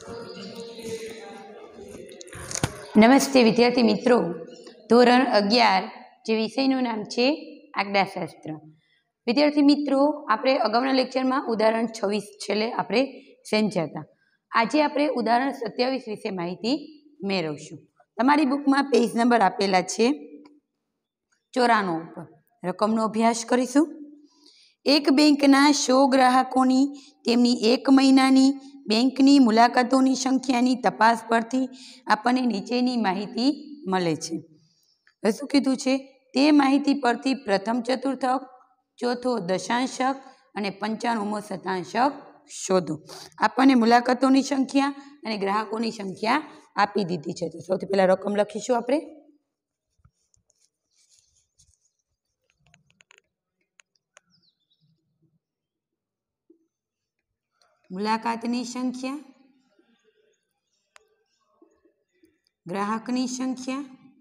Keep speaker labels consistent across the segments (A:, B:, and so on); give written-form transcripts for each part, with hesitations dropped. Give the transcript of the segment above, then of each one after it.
A: નમસ્તે વિદ્યાર્થી મિત્રો, ધોરણ 11 જે વિષયનું નામ છે આંકડાશાસ્ત્ર. વિદ્યાર્થી મિત્રો, આપણે અગાઉના લેક્ચરમાં ઉદાહરણ 26 છેલ્લે આપણે સમજ્યા હતા. આજે આપણે ઉદાહરણ 27 વિશે માહિતી મેળવશું. તમારી બુકમાં પેજ નંબર આપેલા છે 94 ઉપર. રકમનો અભ્યાસ કરીશું. એક બેંકના 100 ગ્રાહકોની તેમની 1 મહિનાની બેંકની મુલાકાતોની સંખ્યાની તપાસ પરથી આપણને નીચેની માહિતી મળે છે. શું કીધું છે? તે માહિતી પરથી પ્રથમ ચતુર્થક, ચોથો દશાંશક અને 95મો શતાંશક શોધો. આપણને મુલાકાતોની સંખ્યા અને ગ્રાહકોની સંખ્યા આપી દીધી છે. તો સૌથી પહેલા રકમ લખીશું આપણે. મુલાકાતની સંખ્યા, ગ્રાહકની સંખ્યા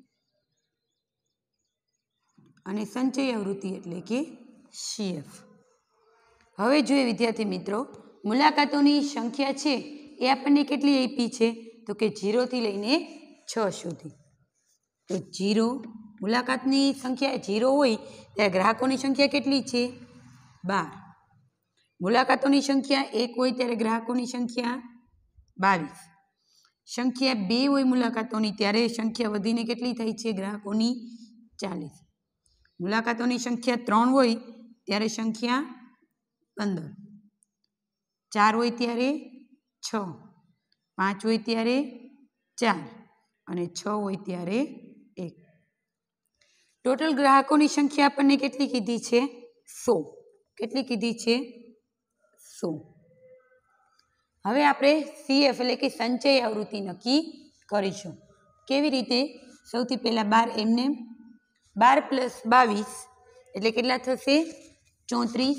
A: અને સંચય આવૃત્તિ એટલે કે CF. હવે જોઈએ વિદ્યાર્થી મિત્રો, મુલાકાતોની સંખ્યા છે એ આપણને કેટલી આપી છે? તો કે 0 થી લઈને 6 સુધી. તો 0 મુલાકાતની સંખ્યા 0 હોય ત્યારે ગ્રાહકોની સંખ્યા કેટલી છે? 12. મુલાકાતોની સંખ્યા 1 હોય ત્યારે ગ્રાહકોની સંખ્યા 22. સંખ્યા 2 હોય મુલાકાતોની ત્યારે સંખ્યા વધીને કેટલી થાય છે? ગ્રાહકોની 40. મુલાકાતોની સંખ્યા 3 હોય ત્યારે સંખ્યા 15. 4 હોય ત્યારે 6, 5 હોય ત્યારે 4 અને 6 હોય ત્યારે 1. ટોટલ ગ્રાહકોની સંખ્યા આપણને કેટલી કીધી છે? 100. કેટલી કીધી છે? 100. હવે આપણે CF એટલે કે સંચય આવૃત્તિ નક્કી કરીશું. કેવી રીતે? સૌથી પહેલાં 12 એમને 12 + 22 એટલે કેટલા થશે? 34.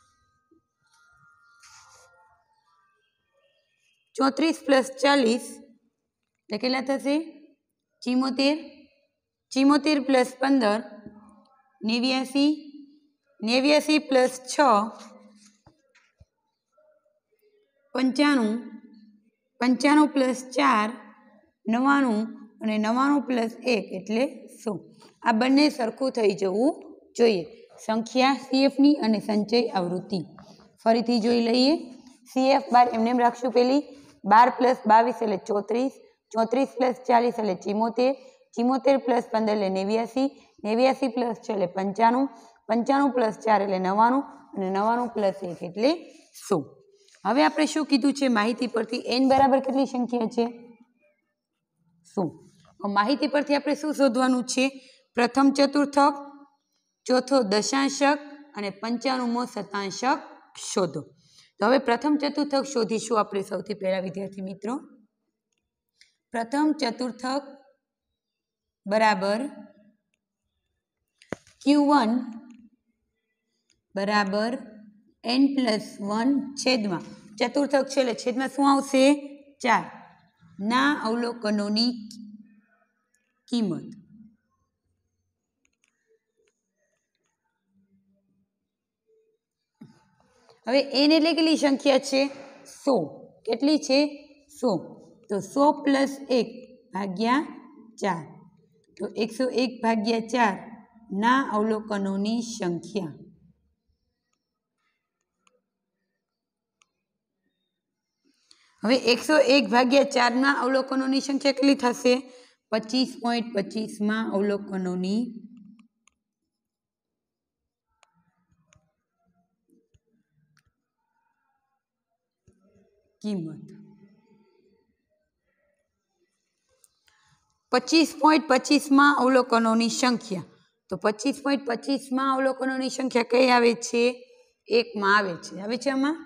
A: 34 + 40 એટલે કેટલા થશે? 74. 74 + 15 89. 89 + 6 95. 95 + 4 99 અને 99 + 1 એટલે 100. આ બંને સરખું થઈ જવું જોઈએ. સંખ્યા CFની અને સંચય આવૃત્તિ ફરીથી જોઈ લઈએ. CF 12 એમને રાખશું. પેલી 12 + 22 એટલે 34. 34 + 40 એટલે 74. 74 + 15 એટલે 89. 89 + 6 એટલે 95. 95 + 4 એટલે 99 અને 99 + 1 એટલે 100. હવે આપણે શું કીધું છે? માહિતી પરથી n બરાબર કેટલી સંખ્યા છે? 100. માહિતી પરથી આપણે શું શોધવાનું છે? પ્રથમ ચતુર્થક, ચોથો દશાંશક અને 95મો શતાંશક શોધો. તો હવે પ્રથમ ચતુર્થક શોધીશું આપણે સૌથી પહેલા વિદ્યાર્થી મિત્રો. પ્રથમ ચતુર્થક બરાબર Q1 બરાબર n + 1 છેદમાં ચતુર્થક છે એટલે છેદમાં શું આવશે? 4 ના અવલોકનોની કિંમત. હવે n એટલે કેટલી સંખ્યા છે? 100. કેટલી છે? 100. તો 100 + 1 ભાગ્યા 4. તો 101 ભાગ્યા 4 ના અવલોકનોની સંખ્યા. હવે 101 ભાગ્યા 4 ના અવલોકનોની સંખ્યા કેટલી થશે? 25.25 અવલોકનોની કિંમત. 25.25 અવલોકનોની સંખ્યા. તો 25.25 અવલોકનોની સંખ્યા કઈ આવે છે? 1 માં આવે છે. આવે છે આમાં?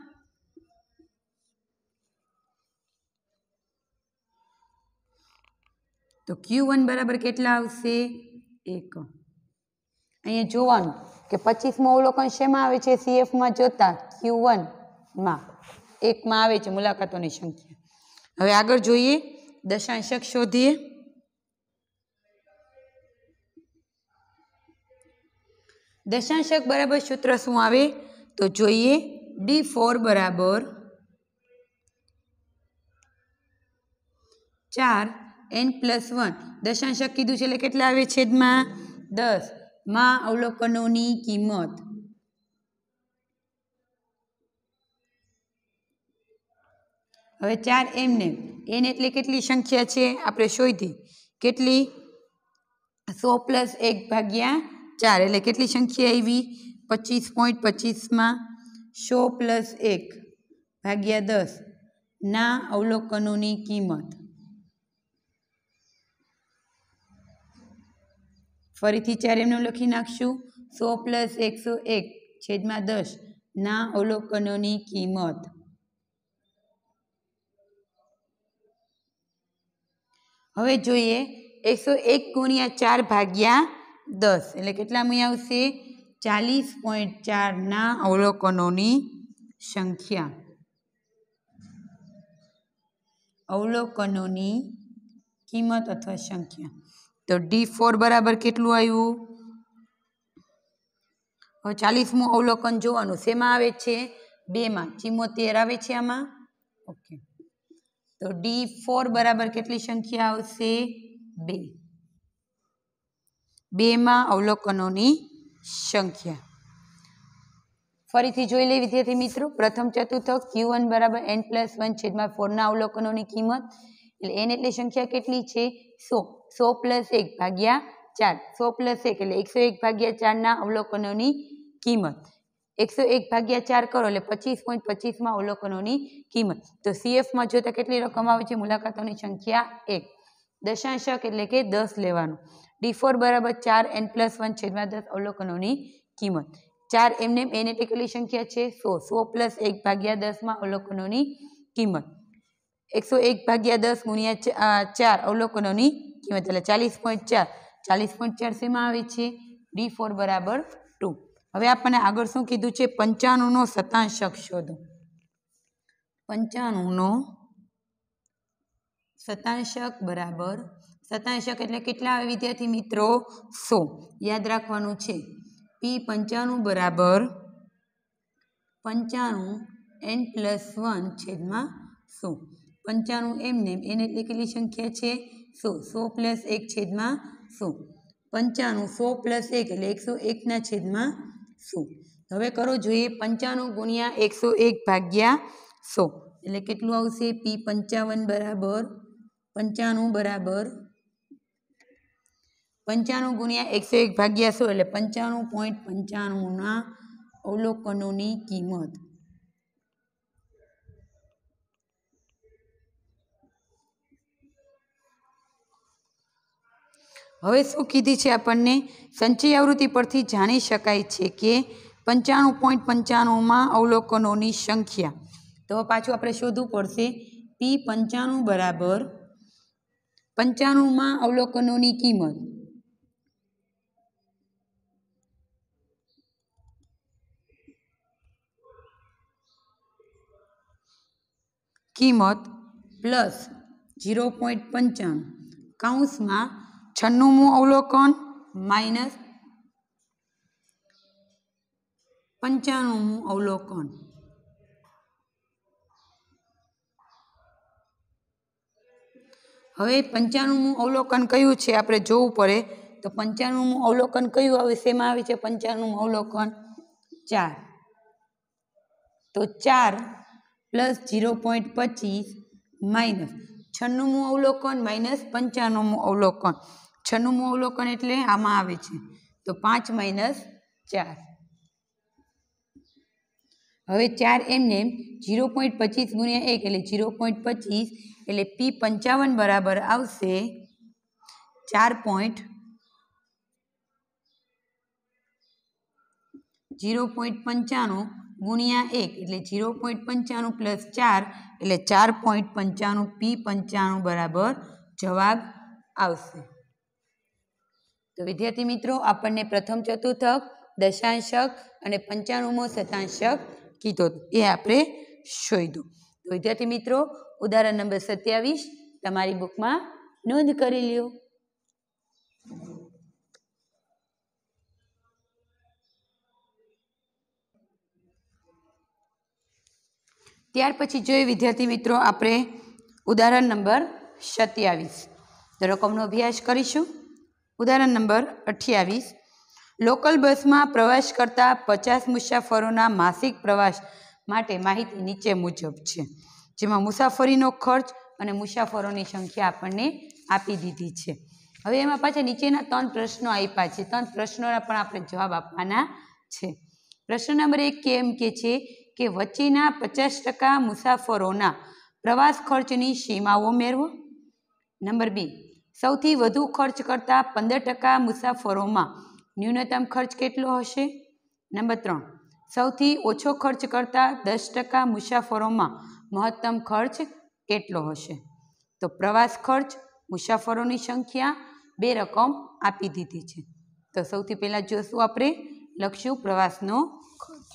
A: તો Q1 બરાબર કેટલા આવશે? 1. અહીંયા જોવાનું કે 25મું અવલોકન શેમાં આવે છે? CFમાં જોતા Q1 માં 1 માં આવે છે મુલાકાતોની સંખ્યા. હવે આગળ જોઈએ, દશાંશક શોધીએ. દશાંશક બરાબર સૂત્ર શું આવે? તો જોઈએ D4 બરાબર 4n+1 દશાંશક કીધું છે એટલે કેટલા આવે છેદમાં 10 માં અવલોકનોની કિંમત હવે 4m ને n એટલે કેટલી સંખ્યા છે આપણે શોધી કેટલી 100 + 1/4 એટલે કેટલી સંખ્યા આવી 25.25 100 + 1/10 ના અવલોકનોની કિંમત ફરીથી 4m નું લખી નાખશું 100 + 101/10 ના અવલોકનોની કિંમત હવે જોઈએ 101 × 4/10 એટલે કેટલા મી આવશે 40.4 ના અવલોકનોની સંખ્યા અવલોકનોની કિંમત અથવા સંખ્યા તો D4 બરાબર કેટલું આવ્યું હવે 40મું અવલોકન જોવાનું શેમાં આવે છે 2માં 74 આવે છે આમાં ઓકે તો D4 બરાબર કેટલી સંખ્યા આવશે 2 માં અવલોકનોની સંખ્યા ફરીથી જોઈ લઈએ વિદ્યાર્થી મિત્રો પ્રથમ ચતુર્થક Q1 બરાબર n+1/4 ના અવલોકનોની કિંમત એટલે n એટલે સંખ્યા કેટલી છે 100 + 1/4 100 + 1 એટલે 101/4 ના અવલોકનોની કિંમત 101/4 કરો એટલે 25.25 માં અવલોકનોની કિંમત તો CF માં જોતા કેટલી રકમ આવે છે મુલાકાતોની સંખ્યા 1 દશાંશક એટલે કે 10 લેવાનું D4 બરાબર 4n+1/10 અવલોકનોની કિંમત 4m ને n એટલે કેટલી સંખ્યા છે 100 + 1/10 માં અવલોકનોની કિંમત 101/10 × 4 અવલોકનોની કિંમત એટલે 40.4 40.4 શેમાં આવે છે D4 બરાબર 2 હવે આપણને આગળ શું કીધું છે 95 નો શતાંશક શોધો 95 નો શતાંશક બરાબર શતાંશક એટલે કેટલા આવે વિદ્યાર્થી મિત્રો 100 યાદ રાખવાનું છે P95 બરાબર 95n+1/100 95m ને n એટલે કેટલી સંખ્યા છે 100 + 1/100 95 100 + 1 એટલે 101/100 હવે કરો જોઈએ 95 × 101/100 એટલે કેટલું આવશે P55 બરાબર 95 બરાબર 95 × 101/100 એટલે 95.95 ના અવલોકનોની કિંમત હવે શું કીધી છે આપણને સંચય આવૃત્તિ પરથી જાણી શકાય છે કે 95.95 માં અવલોકનોની સંખ્યા તો પાછું આપણે શોધવું પડશે P95 બરાબર 95 માં અવલોકનોની કિંમત પ્લસ 0.95 કૌંસમાં 96મું અવલોકન માઇનસ 95મું અવલોકન હવે 95મું અવલોકન કયું છે આપણે જોવું પડે તો 95મું અવલોકન કયું આવે શેમાં આવે છે 95મું અવલોકન 4 તો 4 + 0.25 માઇનસ 96મું અવલોકન માઇનસ 95મું અવલોકન 96મું અવલોકન એટલે આમાં આવે છે તો 5 - 4 હવે 4m ને 0.25 × 1 એટલે 0.25 એટલે P55 બરાબર આવશે 4.0.55 × 1 એટલે 0.95 + 4 એટલે 4.95 P55 બરાબર જવાબ આવશે તો વિદ્યાર્થી મિત્રો આપણને પ્રથમ ચતુર્થક દશાંશક અને 95મો શતાંશક કીધો એ આપણે શોધ્યું તો વિદ્યાર્થી મિત્રો ઉદાહરણ નંબર 27 તમારી બુકમાં નોંધ કરી લ્યો ત્યાર પછી જોઈએ વિદ્યાર્થી મિત્રો આપણે ઉદાહરણ નંબર 27. તો રકમનો અભ્યાસ કરીશું. ઉદાહરણ નંબર 28. લોકલ બસમાં પ્રવાસ કરતા 50 મુસાફરોના માસિક પ્રવાસ માટે માહિતી નીચે મુજબ છે, જેમાં મુસાફરીનો ખર્ચ અને મુસાફરોની સંખ્યા આપણને આપી દીધી છે. હવે એમાં પાછા નીચેના 3 પ્રશ્નો આપ્યા છે. 3 પ્રશ્નોના પણ આપણે જવાબ આપવાના છે. પ્રશ્ન નંબર 1 કેમ કે છે કે વચ્ચેના 50% મુસાફરોના પ્રવાસ ખર્ચની સીમાઓ મેળવો. નંબર 2 સૌથી વધુ ખર્ચ કરતા 15% મુસાફરોમાં ન્યૂનતમ ખર્ચ કેટલો હશે. નંબર 3 સૌથી ઓછો ખર્ચ કરતા 10% મુસાફરોમાં મહત્તમ ખર્ચ કેટલો હશે. તો પ્રવાસ ખર્ચ, મુસાફરોની સંખ્યા, 2 રકમ આપી દીધી છે. તો સૌથી પહેલાં જોશું આપણે લખશું પ્રવાસનો ખર્ચ.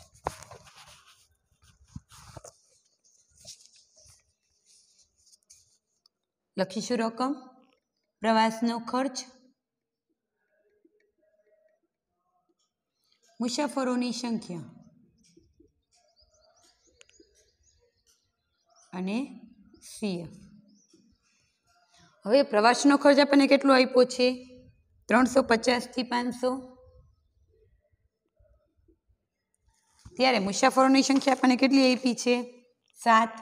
A: લખીશું રકમ પ્રવાસનો ખર્ચ, મુસાફરોની સંખ્યા અને CF. હવે પ્રવાસનો ખર્ચ આપણને કેટલો આપ્યો છે 350 થી 500. ત્યારે મુસાફરોની સંખ્યા આપણને કેટલી આપી છે 7.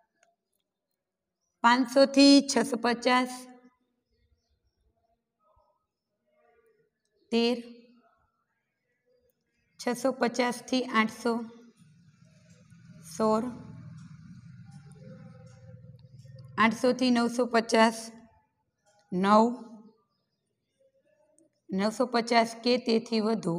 A: 500 થી 650, 13. 650 થી 800, 16. 800 થી 950, 9. 950 કે તેથી વધુ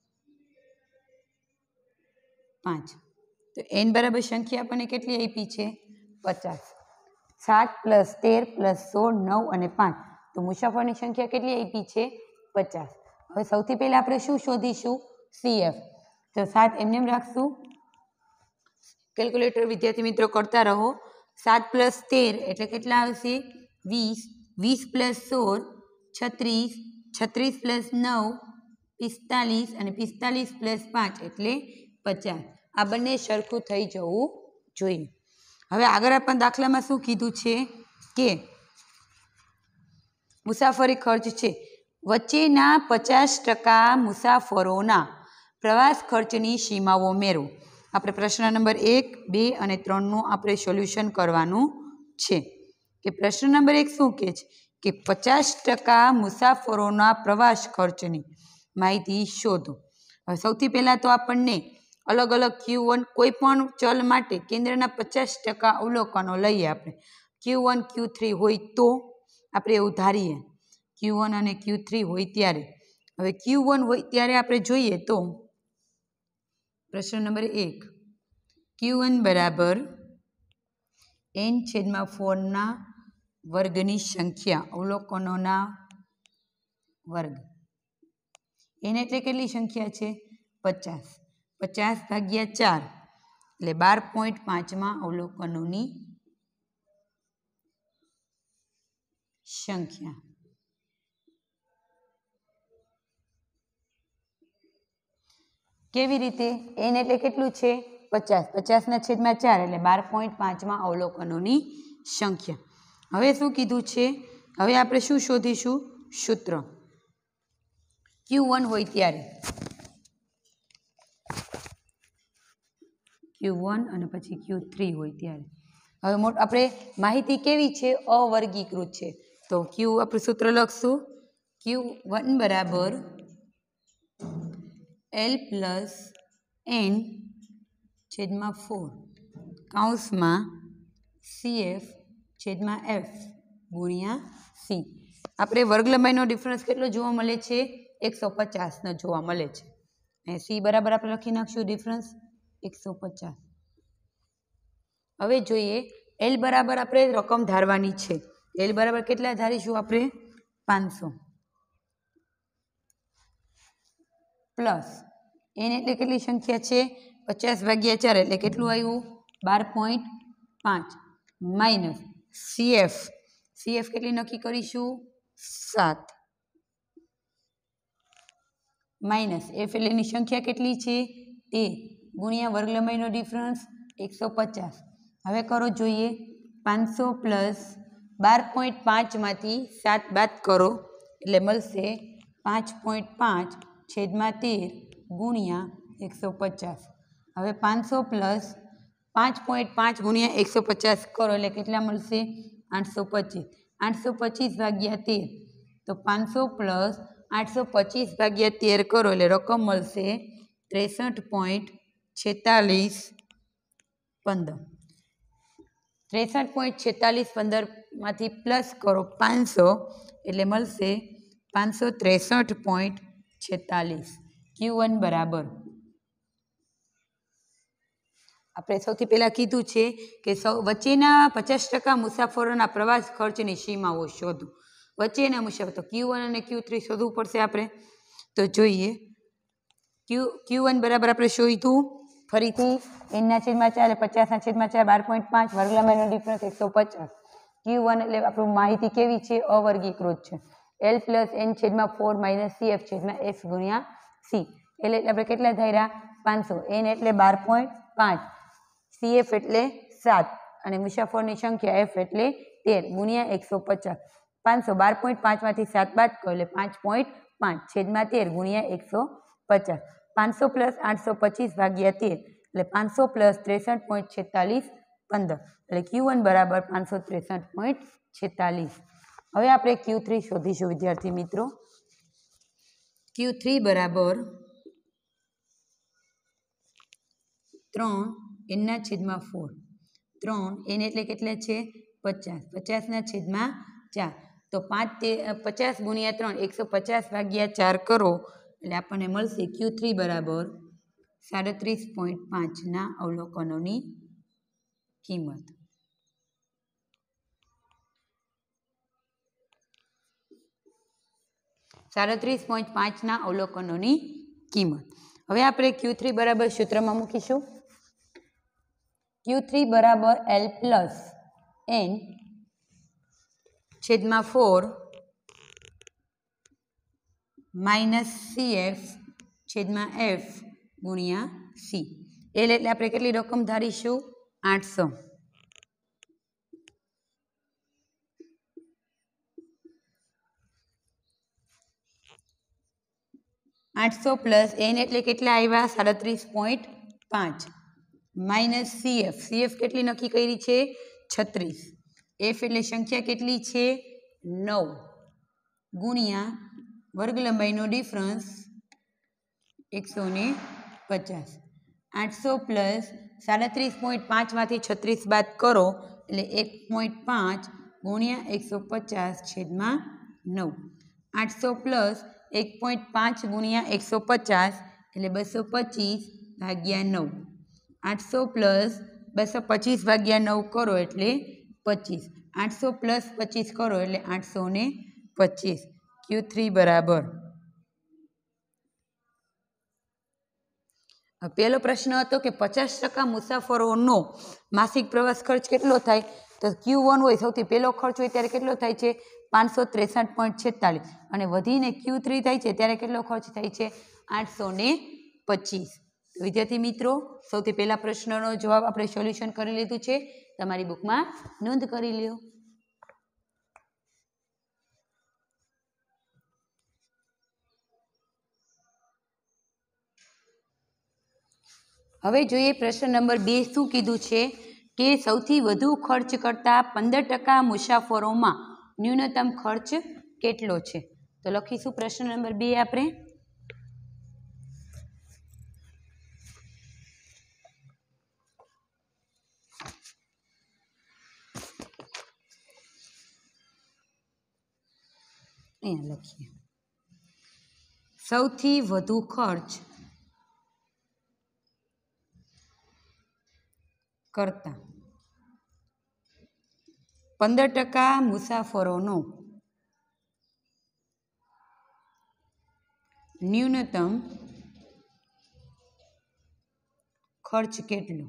A: 5. તો n બરાબર સંખ્યા આપણને કેટલી આપી છે 50. 7 + 13 + 16, 9 અને 5. તો મુસાફરની સંખ્યા કેટલી આપી છે 50. હવે સૌથી પહેલા આપણે શું શોધીશું CF. તો 7 એમને રાખશું. કેલ્ક્યુલેટર વિદ્યાર્થી મિત્રો કરતા રહો. 7 + 13 એટલે કેટલા આવશે 20. 20 + 16 36. 36 + 9 45 અને 45 + 5 એટલે 50. આ બંને સરખું થઈ જવું જોઈએ. હવે આગળ આપણે દાખલામાં શું કીધું છે કે મુસાફરી ખર્ચ છે વચ્ચેના 50% મુસાફરોના પ્રવાસ ખર્ચની સીમાઓ મેળવો. આપણે પ્રશ્ન નંબર 1, 2 અને 3નું આપણે સોલ્યુશન કરવાનું છે. કે પ્રશ્ન નંબર 1 શું કહે છે કે 50% મુસાફરોના પ્રવાસ ખર્ચની માહિતી શોધો. હવે સૌથી પહેલાં તો આપણને અલગ અલગ Q1 કોઈ પણ ચલ માટે કેન્દ્રના 50% અવલોકનો લઈએ. આપણે Q1 Q3 હોય તો આપણે એવું ધારીએ Q1 અને Q3 હોય ત્યારે. હવે Q1 હોય ત્યારે આપણે જોઈએ તો પ્રશ્ન નંબર 1 Q1 બરાબર n/4 વર્ગની સંખ્યા અવલોકનોના વર્ગ. n એટલે કેટલી સંખ્યા છે 50. 50/4 એટલે 12.5 અવલોકનોની સંખ્યા. કેવી રીતે n એટલે કેટલું છે 50. 50/4 એટલે 12.5 અવલોકનોની સંખ્યા. હવે શું કીધું છે હવે આપણે શું શોધીશું સૂત્ર. Q1 હોય ત્યારે Q1 અને પછી Q3 હોય ત્યારે. હવે આપણે માહિતી કેવી છે અવર્ગીકૃત છે. તો Q આપણે સૂત્ર લખશું Q1 બરાબર L + n/4 કૌંસમાં CF/F ગુણ્યા C. આપણે વર્ગ લંબાઈનો ડિફરન્સ કેટલો જોવા મળે છે 150 જોવા મળે છે. અને C બરાબર આપણે લખી નાખશું ડિફરન્સ 150. હવે જોઈએ L બરાબર આપણે રકમ ધારવાની છે. L બરાબર કેટલા ધારીશું આપણે 500 પ્લસ n એટલે કેટલી સંખ્યા છે 50/4 એટલે કેટલું આવ્યું 12.5 માઇનસ CF કેટલી નક્કી કરીશું 7 માઇનસ F એટલે એની સંખ્યા કેટલી છે 13 ગુણ્યા વર્ગ લંબાઈનો ડિફરન્સ 150. હવે કરો જોઈએ 500 + 12.5માંથી 7 બાદ કરો એટલે મળશે 5.5/13 ગુણ્યા 150. હવે 500 પ્લસ 5.5 ગુણ્યા 150 કરો એટલે કેટલા મળશે? 825. 825 ભાગ્યા 13 તો 500 પ્લસ 825 ભાગ્યા 13 કરો એટલે રકમ મળશે 63.4615. 63.4615માંથી પ્લસ કરો 500 એટલે મળશે 563.46. Q1 બરાબર આપણે સૌથી પહેલાં કીધું છે કે વચ્ચેના 50% મુસાફરોના પ્રવાસ ખર્ચની સીમાઓ શોધો. વચ્ચેના મુસાફરો તો Q1 અને Q3 શોધવું પડશે આપણે. તો જોઈએ Q1 બરાબર આપણે શોધ્યું ફરીથી n/4 50/4 12.5 વર્ગલાંબાનો ડિફરન્સ 150. Q1 એટલે આપણું માહિતી કેવી છે? અવર્ગીકૃત છે. L + n/4 - CF (S × C). L એટલે આપણે કેટલા ધાર્યા? 500. N એટલે 12.5, CF એટલે 7 અને મુસાફરોની સંખ્યા F એટલે 13 ગુણ્યા 150. 500 12.5માંથી 7 બાદ કરો એટલે 5.5/13 ગુણ્યા 150. 500 પ્લસ 825 ભાગ્યા 13 એટલે 500 પ્લસ 63.4615 એટલે Q1 બરાબર 563.46. હવે આપણે Q3 શોધીશું વિદ્યાર્થી મિત્રો. Q3 બરાબર 3n/4. 3n એટલે કેટલા છે? 50. 50/4 તો 50 ગુણ્યા 3 150 ભાગ્યા 4 કરો એટલે આપણને મળશે Q3 બરાબર 37.5ના અવલોકનોની કિંમત. ના અવલોકનોની કિંમત. હવે આપણે Q3 બરાબર સૂત્રમાં મૂકીશું. Q3 બરાબર L + n/4 - CF (F ગુણ્યા C). L એટલે આપણે કેટલી રકમ ધારીશું? 800. 800 પ્લસ n એટલે કેટલા આવ્યા? 37.5 માઇનસ CF કેટલી નક્કી કરી છે? 36. F એટલે સંખ્યા કેટલી છે? 9 ગુણ્યા વર્ગ લંબાઈનો ડિફરન્સ 150. 800 પ્લસ 37.5માંથી 36 બાદ કરો એટલે 1.5 ગુણ્યા 150/9. 800 પ્લસ 1.5 ગુણ્યા 150 એટલે 225/9. 800 પ્લસ 225/9 કરો એટલે 25. 800 પ્લસ 25 કરો એટલે 825. Q3 બરાબર. પહેલો પ્રશ્ન હતો કે 50% મુસાફરોનો માસિક પ્રવાસ ખર્ચ કેટલો થાય? તો Q1 હોય સૌથી પહેલો ખર્ચ હોય ત્યારે કેટલો થાય છે? 563.46 અને વધીને Q3 થાય છે ત્યારે કેટલો ખર્ચ થાય છે? 825. વિદ્યાર્થી મિત્રો, સૌથી પહેલા પ્રશ્નનો જવાબ આપણે સોલ્યુશન કરી લીધું છે. તમારી બુકમાં નોંધ કરી લ્યો. હવે જોઈએ પ્રશ્ન નંબર 2 શું કીધું છે કે સૌથી વધુ ખર્ચ કરતા 15% મુસાફરોમાં ન્યૂનતમ ખર્ચ કેટલો છે? તો લખીશું પ્રશ્ન નંબર 2 આપણે. અહીંયા લખીએ સૌથી વધુ ખર્ચ કરતા 15% મુસાફરોનો ન્યૂનતમ ખર્ચ કેટલો?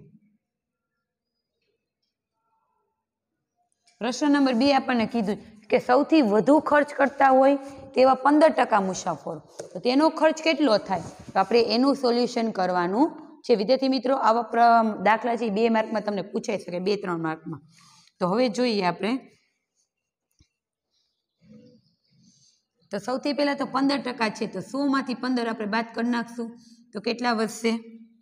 A: પ્રશ્ન નંબર 2 આપણને કીધું કે સૌથી વધુ ખર્ચ કરતા હોય તેવા 15% મુસાફરો, તો તેનો ખર્ચ કેટલો થાય? તો આપણે એનું સોલ્યુશન કરવાનું છે. વિદ્યાર્થી મિત્રો, આવા દાખલા છે 2 માર્કમાં તમને પૂછાઈ શકે, 2-3 માર્કમાં. તો હવે જોઈએ આપણે તો સૌથી પહેલાં તો 15% છે, તો 100માંથી 15 આપણે બાદ કરી નાખશું તો કેટલા વધશે?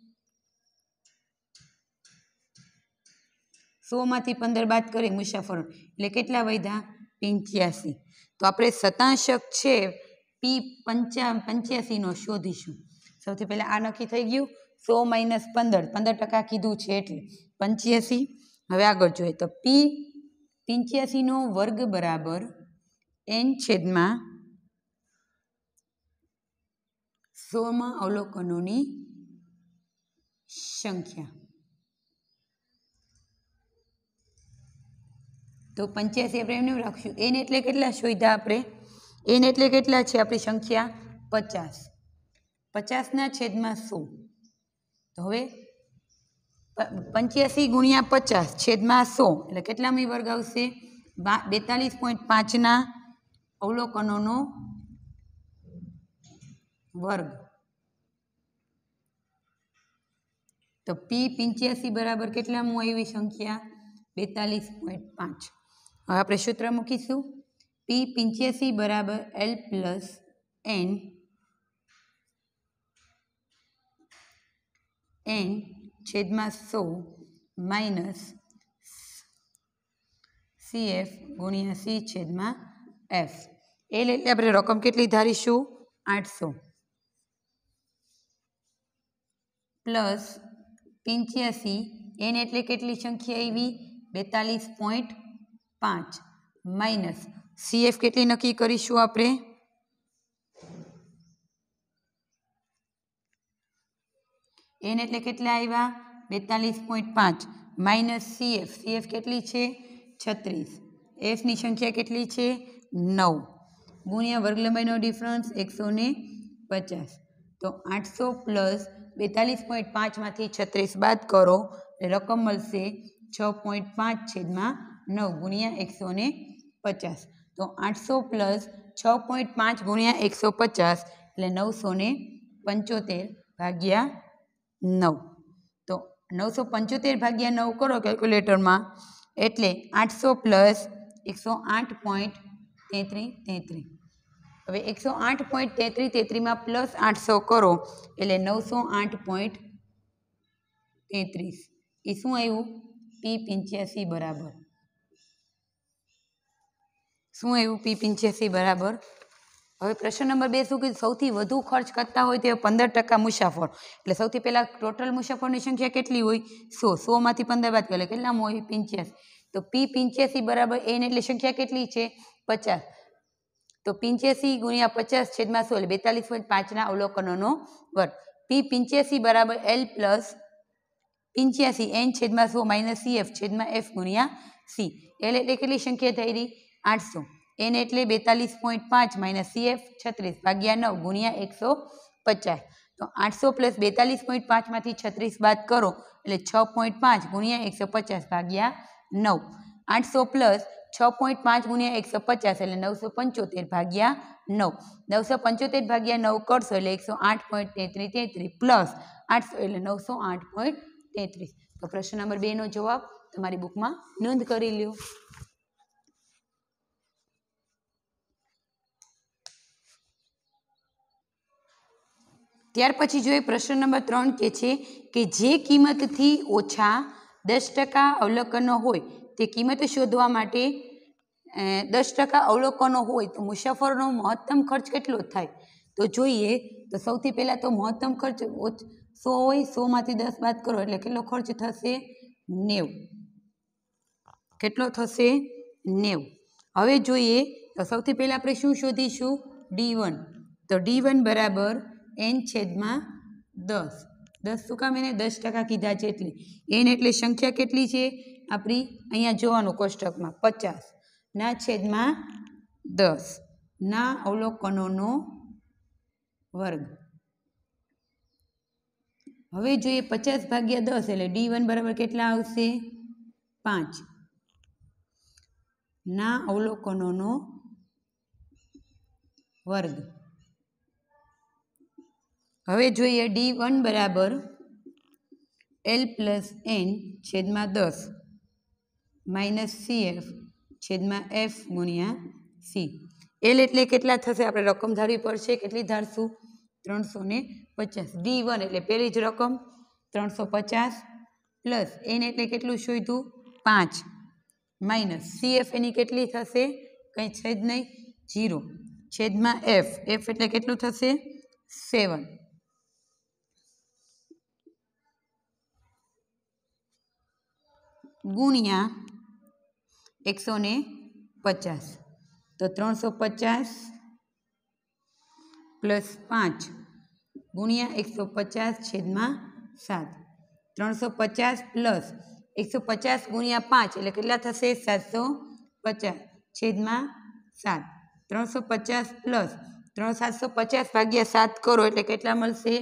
A: 100માંથી 15 બાદ કરીએ મુસાફરો એટલે કેટલા વધ્યા? 85. તો આપણે શતાંશક છે P85નો શોધીશું. સૌથી પહેલાં આ નક્કી થઈ ગયું. 100 - 15% કીધું છે એટલે 85. હવે આગળ જોઈએ તો P85નો વર્ગ બરાબર n/100માં અવલોકનોની સંખ્યા. તો 85 આપણે એમને રાખશું. n એટલે કેટલા શોધ્યા આપણે? n એટલે કેટલા છે આપણી સંખ્યા? 50. 50/100. તો હવે 85 × 50 છેદમાં 100 એટલે કેટલામી વર્ગ આવશે? 42.5ના અવલોકનોનો વર્ગ. તો P85 બરાબર કેટલામું આવી સંખ્યા? 42.5. હવે આપણે સૂત્ર મૂકીશું. P85 બરાબર L + n છેદમાં 100 - CF × C છેદમાં F. L એટલે આપણે રકમ કેટલી ધારીશું? 800 પ્લસ 85 n એટલે કેટલી સંખ્યા આવી? 42.5 માઇનસ CF કેટલી નક્કી કરીશું આપણે? n એટલે કેટલા આવ્યા? 42.5 માઇનસ CF કેટલી છે? 36. Fની સંખ્યા કેટલી છે? 9 ગુણ્યા વર્ગ લંબાઈનો ડિફરન્સ 150. તો 800 પ્લસ 42.5માંથી 36 બાદ કરો એટલે રકમ મળશે 6.5/9 ગુણ્યા 150. તો 800 પ્લસ 6.5 ગુણ્યા 150 એટલે 975/9. તો 975/9 કરો કેલ્ક્યુલેટરમાં એટલે 800 પ્લસ 108.33. હવે 108.33માં પ્લસ 800 કરો એટલે 908.33. એ શું આવ્યું? P85 બરાબર શું આવ્યું? P85 બરાબર. હવે પ્રશ્ન નંબર 2 શું કીધું? સૌથી વધુ ખર્ચ કરતા હોય તે 15% મુસાફર. એટલે સૌથી પહેલાં ટોટલ મુસાફરની સંખ્યા કેટલી હોય? 100. 100માંથી 15 બાદ કરે કેટલામાં હોય? 85. તો P85 બરાબર n એટલે સંખ્યા કેટલી છે? 50. તો 85 × 50 છેદમાં 100 એટલે 42.5ના અવલોકનોનો વર્ગ. P85 બરાબર L + 85 n છેદમાં 100 માઇનસ CF છેદમાં F ગુણ્યા C. L એટલે કેટલી સંખ્યા થઈ રહી? 800. n એટલે 42.5 માઇનસ CF 36/9 ગુણ્યા 150. તો 800 પ્લસ 42.5માંથી 36 બાદ કરો એટલે 6.5 ગુણ્યા 150/9. 800 પ્લસ 6.5 ગુણ્યા 150 એટલે 975/9. 975/9 કરશો એટલે 108.33 પ્લસ 800 એટલે 908.33. તો પ્રશ્ન નંબર 2નો જવાબ તમારી બુકમાં નોંધ કરી લ્યો. ત્યાર પછી જોઈએ પ્રશ્ન નંબર 3 કે છે કે જે કિંમતથી ઓછા 10% અવલોકનો હોય તે કિંમત શોધવા માટે 10% અવલોકનો હોય તો મુસાફરોનો મહત્તમ ખર્ચ કેટલો થાય? તો જોઈએ તો સૌથી પહેલાં તો મહત્તમ ખર્ચ 100 હોય. 100માંથી 10 બાદ કરો એટલે કેટલો ખર્ચ થશે? 90. કેટલો થશે? 90. હવે જોઈએ તો સૌથી પહેલાં આપણે શું શોધીશું? D1. તો D1 બરાબર n છેદમાં 10. 10 શું કામ? એને 10% કીધા છે એટલે. n એટલે સંખ્યા કેટલી છે આપણી? અહીંયા જોવાનું કોષ્ટકમાં 50 ના છેદમાં 10 ના અવલોકનોનો વર્ગ. હવે જોઈએ 50/10 એટલે D1 બરાબર કેટલા આવશે? 5 ના અવલોકનોનો વર્ગ. હવે જોઈએ D1 બરાબર L + n છેદમાં 10 માઇનસ CF છેદમાં F ગુણ્યા C. એલ એટલે કેટલા થશે આપણે રકમ ધારવી પડશે. કેટલી ધારશું? 350. D1 એટલે પહેલી જ રકમ 350 પ્લસ એન એટલે કેટલું શોધ્યું? 5 માઇનસ CF એની કેટલી થશે? કંઈ છે જ નહીં, 0 છેદમાં F. F એટલે કેટલું થશે? 7 ગુણ્યા 150. તો 350 પ્લસ 5 ગુણ્યા 150 છેદમાં 7. 350 પ્લસ 150 ગુણ્યા 5 એટલે કેટલા થશે? 750 છેદમાં 7. 350 પ્લસ 750 ભાગ્યા 7 કરો એટલે કેટલા મળશે?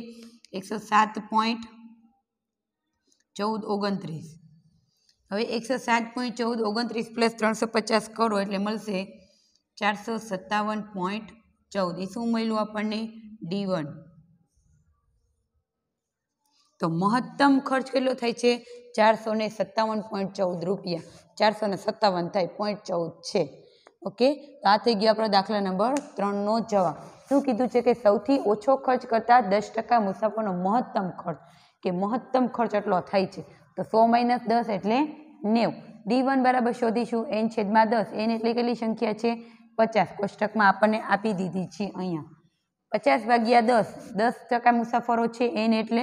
A: 107.1429. હવે 107.1429 પ્લસ 350 કરો એટલે મળશે 457.14. એ શું મળ્યું આપણને? D1. તો મહત્તમ ખર્ચ કેટલો થાય છે? 457.14 રૂપિયા. 457 થાય 0.14 છે. ઓકે, તો આ થઈ ગયો આપણો દાખલા નંબર 3નો જવાબ. શું કીધું છે કે સૌથી ઓછો ખર્ચ કરતાં 10% મુસાફરનો મહત્તમ ખર્ચ, કે મહત્તમ ખર્ચ એટલો થાય છે. તો 100 - 10 એટલે 90. D1 બરાબર શોધીશું n/10. n એટલે કેટલી સંખ્યા છે? 50. કોષ્ટકમાં આપણને આપી દીધી છે અહીંયા. 50 ભાગ્યા 10, 10% મુસાફરો છે n એટલે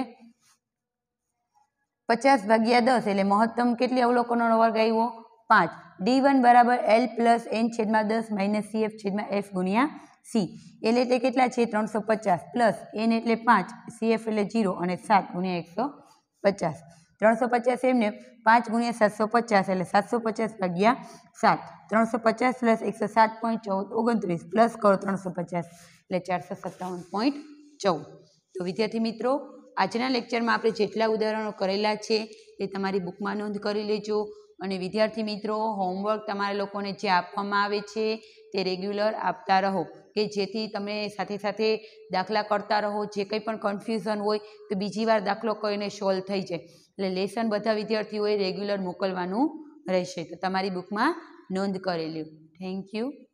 A: 50 ભાગ્યા 10 એટલે મહત્તમ કેટલી અવલોકનોનો વર્ગ આવ્યો? 5. D1 બરાબર L plus n/10 minus CF/F ગુણ્યા C. L એટલે કેટલા છે? 350 પ્લસ n એટલે 5, CF એટલે 0 અને 7 ગુણ્યા 150. 350 એમને 5 ગુણ્યા 750 એટલે 750 ભાગ્યા 7. 350 પ્લસ 107.1429 પ્લસ કરો 350 એટલે 457.14. તો વિદ્યાર્થી મિત્રો, આજના લેક્ચરમાં આપણે જેટલા ઉદાહરણો કરેલા છે તે તમારી બુકમાં નોંધ કરી લેજો. અને વિદ્યાર્થી મિત્રો, હોમવર્ક તમારા લોકોને જે આપવામાં આવે છે તે રેગ્યુલર આપતા રહો, કે જેથી તમે સાથે સાથે દાખલા કરતા રહો. જે કંઈ પણ કન્ફ્યુઝન હોય તો બીજી વાર દાખલો કરીને સોલ્વ થઈ જાય. એટલે લેસન બધા વિદ્યાર્થીઓએ રેગ્યુલર મોકલવાનું રહેશે. તો તમારી બુકમાં નોંધ કરી લો. Thank you.